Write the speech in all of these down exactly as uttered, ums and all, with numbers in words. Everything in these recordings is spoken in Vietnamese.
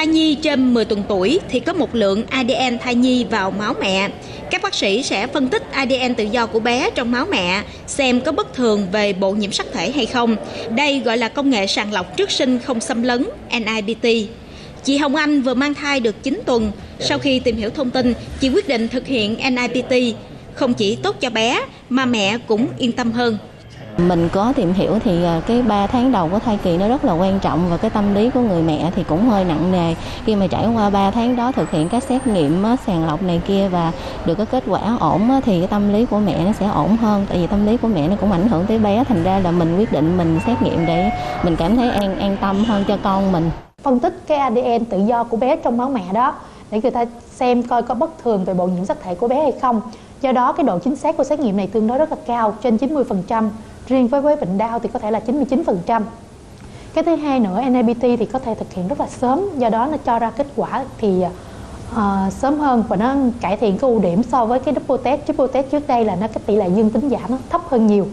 Thai nhi trên mười tuần tuổi thì có một lượng a đê en thai nhi vào máu mẹ. Các bác sĩ sẽ phân tích a đê en tự do của bé trong máu mẹ, xem có bất thường về bộ nhiễm sắc thể hay không. Đây gọi là công nghệ sàng lọc trước sinh không xâm lấn en i pê tê. Chị Hồng Anh vừa mang thai được chín tuần. Sau khi tìm hiểu thông tin, chị quyết định thực hiện en i pê tê. Không chỉ tốt cho bé mà mẹ cũng yên tâm hơn. Mình có tìm hiểu thì cái ba tháng đầu của thai kỳ nó rất là quan trọng, và cái tâm lý của người mẹ thì cũng hơi nặng nề khi mà trải qua ba tháng đó thực hiện các xét nghiệm sàng lọc này kia và được cái kết quả ổn thì cái tâm lý của mẹ nó sẽ ổn hơn, tại vì tâm lý của mẹ nó cũng ảnh hưởng tới bé, thành ra là mình quyết định mình xét nghiệm để mình cảm thấy an an tâm hơn cho con mình. Phân tích cái a đê en tự do của bé trong máu mẹ đó để người ta xem coi có bất thường về bộ nhiễm sắc thể của bé hay không. Do đó cái độ chính xác của xét nghiệm này tương đối rất là cao, trên chín mươi phần trăm. Riêng với với bệnh đau thì có thể là chín mươi chín phần trăm. Cái thứ hai nữa, en i pê tê thì có thể thực hiện rất là sớm, do đó nó cho ra kết quả thì uh, sớm hơn và nó cải thiện cái ưu điểm so với cái double test, triple test trước đây là nó cái tỷ lệ dương tính giả nó thấp hơn nhiều.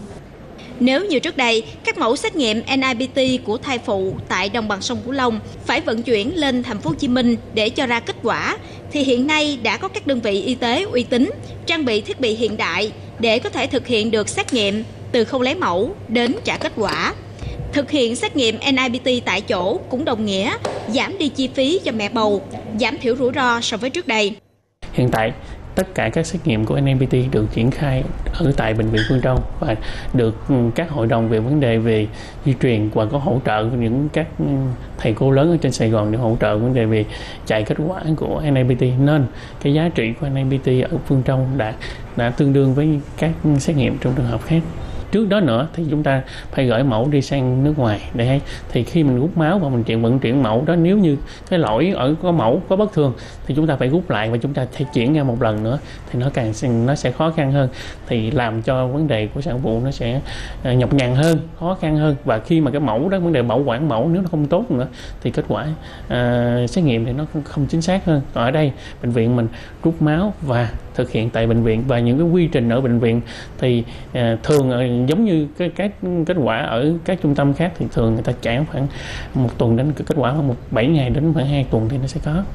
Nếu như trước đây, các mẫu xét nghiệm en i pê tê của thai phụ tại đồng bằng sông Cửu Long phải vận chuyển lên thành phố Hồ Chí Minh để cho ra kết quả, thì hiện nay đã có các đơn vị y tế uy tín, trang bị thiết bị hiện đại để có thể thực hiện được xét nghiệm từ khâu lấy mẫu đến trả kết quả. Thực hiện xét nghiệm en i pê tê tại chỗ cũng đồng nghĩa giảm đi chi phí cho mẹ bầu, giảm thiểu rủi ro so với trước đây. Hiện tại, tất cả các xét nghiệm của en i pê tê được triển khai ở tại Bệnh viện Phương Châu và được các hội đồng về vấn đề về di truyền và có hỗ trợ những các thầy cô lớn ở trên Sài Gòn để hỗ trợ vấn đề về chạy kết quả của en i pê tê, nên cái giá trị của en i pê tê ở Phương Châu đã đã tương đương với các xét nghiệm trong trường hợp khác. Trước đó nữa thì chúng ta phải gửi mẫu đi sang nước ngoài để thì khi mình rút máu và mình chuyển vận chuyển mẫu đó, nếu như cái lỗi ở có mẫu có bất thường thì chúng ta phải rút lại và chúng ta phải chuyển ra một lần nữa, thì nó càng nó sẽ khó khăn hơn, thì làm cho vấn đề của sản phụ nó sẽ nhọc nhằn hơn, khó khăn hơn. Và khi mà cái mẫu đó, vấn đề bảo quản mẫu nếu nó không tốt nữa thì kết quả uh, xét nghiệm thì nó không chính xác hơn. Ở đây bệnh viện mình rút máu và thực hiện tại bệnh viện, và những cái quy trình ở bệnh viện thì uh, thường giống như cái, cái kết quả ở các trung tâm khác thì thường người ta chạy khoảng một tuần đến kết quả khoảng một bảy ngày đến khoảng hai tuần thì nó sẽ có.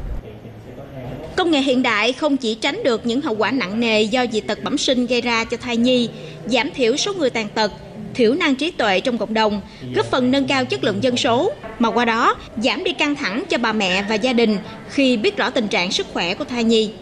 Công nghệ hiện đại không chỉ tránh được những hậu quả nặng nề do dị tật bẩm sinh gây ra cho thai nhi, giảm thiểu số người tàn tật, thiểu năng trí tuệ trong cộng đồng, góp phần nâng cao chất lượng dân số, mà qua đó giảm đi căng thẳng cho bà mẹ và gia đình khi biết rõ tình trạng sức khỏe của thai nhi.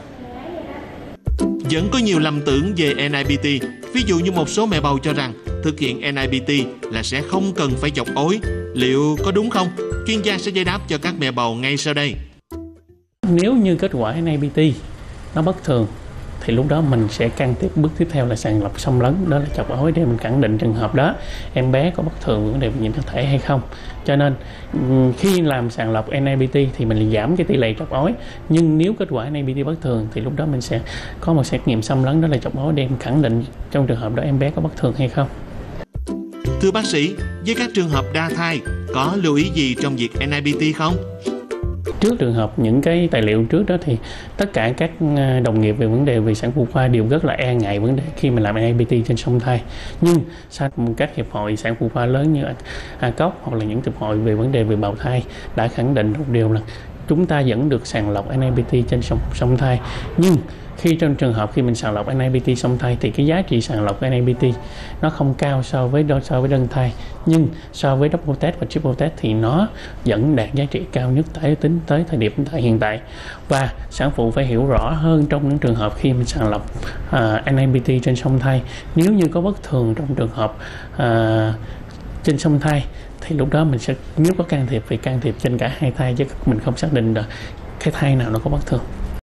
Vẫn có nhiều lầm tưởng về en i pê tê, ví dụ như một số mẹ bầu cho rằng thực hiện en i pê tê là sẽ không cần phải chọc ối. Liệu có đúng không? Chuyên gia sẽ giải đáp cho các mẹ bầu ngay sau đây. Nếu như kết quả en i pê tê nó bất thường thì lúc đó mình sẽ can thiệp bước tiếp theo là sàng lọc xâm lấn, đó là chọc ối để mình khẳng định trường hợp đó em bé có bất thường vấn đề nhiễm sắc thể hay không. Cho nên khi làm sàng lọc en i pê tê thì mình giảm cái tỷ lệ chọc ối, nhưng nếu kết quả en i pê tê bất thường thì lúc đó mình sẽ có một xét nghiệm xâm lấn, đó là chọc ối để khẳng định trong trường hợp đó em bé có bất thường hay không. Thưa bác sĩ, với các trường hợp đa thai có lưu ý gì trong việc en i pê tê không? Trước trường hợp những cái tài liệu trước đó thì tất cả các đồng nghiệp về vấn đề về sản phụ khoa đều rất là e ngại vấn đề khi mà làm en i pê tê trên song thai. Nhưng sau các hiệp hội sản phụ khoa lớn như a cốc hoặc là những hiệp hội về vấn đề về bào thai đã khẳng định một điều là chúng ta vẫn được sàng lọc en i pê tê trên song, song thai. Nhưng khi trong trường hợp khi mình sàng lọc en i pê tê song thai thì cái giá trị sàng lọc en i pê tê nó không cao so với so với đơn thai, nhưng so với double test và triple test thì nó vẫn đạt giá trị cao nhất tới tính tới thời điểm hiện tại. Và sản phụ phải hiểu rõ hơn trong những trường hợp khi mình sàng lọc uh, en i pê tê trên song thai, nếu như có bất thường trong trường hợp uh, trên song thai thì lúc đó mình sẽ, nếu có can thiệp thì can thiệp trên cả hai thai, chứ mình không xác định được cái thai nào nó có bất thường.